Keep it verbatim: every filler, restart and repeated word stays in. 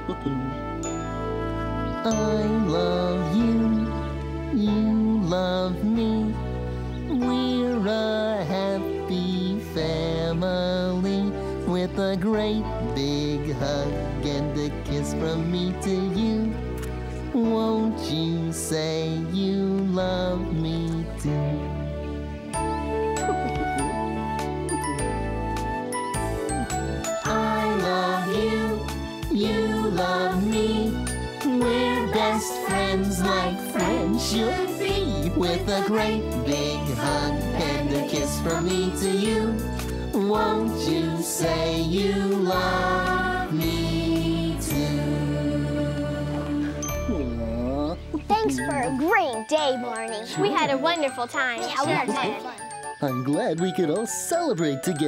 I love you, you love me. We're a happy family with a great big hug and a kiss from me to you. Won't you say you love me too? I love you, you love me. We're best friends like friends should be, with a great big hug and a kiss from me to you. Won't you say you love me too? Thanks for a great day, Barney. We had a wonderful time. Yeah, we had fun. I'm glad we could all celebrate together.